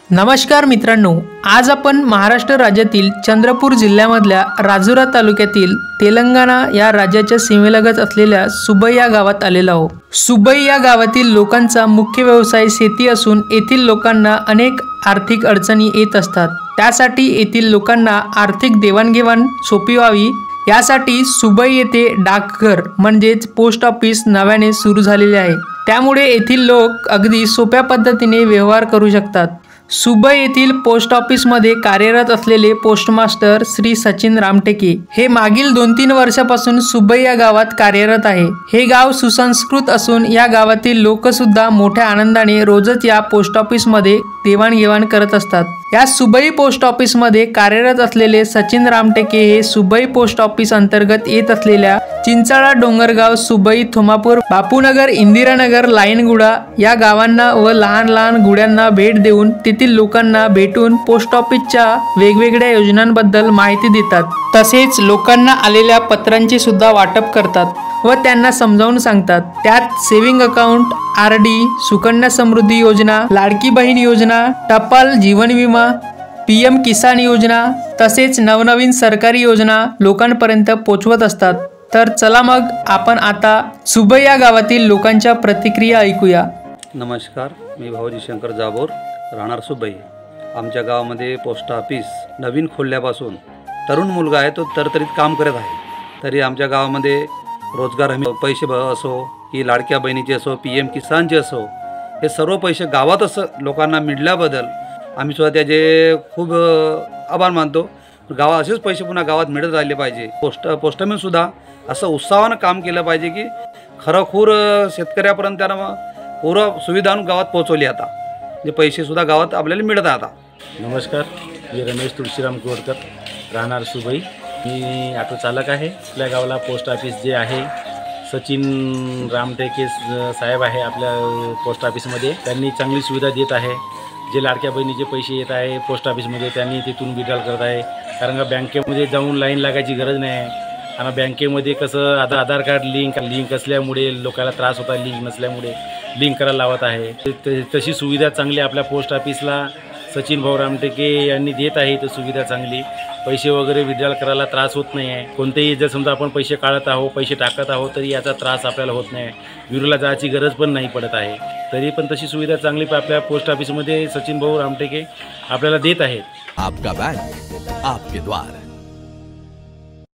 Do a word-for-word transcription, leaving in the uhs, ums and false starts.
नमस्कार मित्रांनो, आज आपण महाराष्ट्र राज्यातील चंद्रपूर जिल्ह्यामधल्या राजुरा तालुक्यातील तेलंगणा या राज्याच्या सीमेलगत असलेल्या सुबई या गावात आलेलो आहोत। सुबई या गावातील लोकांचा मुख्य व्यवसाय शेती असून येथील लोकांना अनेक आर्थिक अडचणी येत असतात। त्यासाठी येथील लोकांना आर्थिक देवाणघेवाण सोपी व्हावी यासाठी सुबई येथे डाकघर म्हणजेच पोस्ट ऑफिस नव्याने सुरू झालेले आहे। त्यामुळे येथील लोक अगदी सोप्या पद्धतीने व्यवहार करू शकतात। सुबई येथील पोस्ट ऑफिस मध्ये कार्यरत असलेले पोस्ट मास्टर श्री सचिन रामटेके हे मागील दोन तीन वर्षापासून सुबई या गावात कार्यरत आहे। हे गाव सुसंस्कृत असून या गावातील लोक सुद्धा मोठ्या आनंदाने रोजच या पोस्ट ऑफिस मध्ये देवाणघेवाण करत असतात। या सुबई पोस्ट ऑफिस मध्ये कार्यरत असलेले सचिन रामटेके हे सुबई पोस्ट ऑफिस अंतर्गत येत असलेल्या चिंचाळा डोंगरगाव सुबई थोमापूर बापूनगर इंदिरानगर लाईनगुडा या गावांना व लहान लहान गुड्यांना भेट देऊन तेथील लोकांना भेटून पोस्ट ऑफिसच्या वेगवेगळ्या योजनांबद्दल माहिती देतात। तसेच लोकांना आलेल्या पत्रांचे सुद्धा वाटप करतात व त्यांना समजावून सांगतात। त्यात saving account, R D, Sukanya Samriddhi Yojana, Ladki बहीण योजना, टपाल जीवन विमा, पी एम किसान योजना तसेच नवनवीन सरकारी योजना लोकांपर्यंत पोहोचवत असतात। तर चला मग आपण आता सुबई या गावातील लोकांच्या प्रतिक्रिया ऐकूया। नमस्कार, मी भाऊजी शंकर जाबोर, राहणार सुबई। आमच्या गावामध्ये पोस्ट ऑफिस नवीन खोलल्यापासून तरुण मुलगा आहे, तो तरतरीत काम करत आहे। तरी आमच्या गावामध्ये रोजगार हमी पैसे असो की लाडक्या बहिणीचे असो, पी एम किसानचे असो, हे सर्व पैसे गावात असं लोकांना मिळाल्याबद्दल आम्ही सुद्धा त्याचे खूप आभार मानतो। गावात असेच पैसे पुन्हा गावात मिळत राहिले पाहिजे। पोस्ट पोस्टमॅनसुद्धा असं उत्साहानं काम केलं पाहिजे की खरोखर शेतकऱ्यापर्यंत त्यांना पूर्ण सुविधा गावात पोहोचवली। आता जे पैसे सुद्धा गावात आपल्याला मिळत आता। नमस्कार, मी रमेश तुळशीराम कोरकर, राहणार सुबई। मी ऑटो चालक आहे। आपल्या गावाला पोस्ट ऑफिस जे आहे सचिन रामटेके साहेब आहे आपल्या पोस्ट ऑफिसमध्ये, त्यांनी चांगली सुविधा देत आहे। जे लाडक्या बहिणीचे पैसे येत आहे पोस्ट ऑफिसमध्ये त्यांनी तिथून विड्रॉल करत आहे, कारण का बँकेमध्ये जाऊन लाईन लागायची गरज नाही आहे। आणि बँकेमध्ये कसं आता आधार कार्ड लिंक लिंक असल्यामुळे लोकांना त्रास होता, लिंक नसल्यामुळे लिंक करायला लावत आहे। तशी सुविधा चांगली आपल्या पोस्ट ऑफिसला सचिन भाऊ रामटेके यांनी देत आहे। तर सुविधा चांगली, पैसे वगैरे विड्रॉल करायला त्रास होत नाही आहे। कोणतेही जर समजा आपण पैसे काढत आहोत, पैसे टाकत आहोत, तरी याचा त्रास आपल्याला होत नाही, ब्युरोला जायची गरज पण नाही पडत आहे। तरी पण तशी सुविधा चांगली आपल्या पोस्ट ऑफिसमध्ये सचिन भाऊ रामटेके आपल्याला देत आहेत। आपका बैंक आपके द्वार।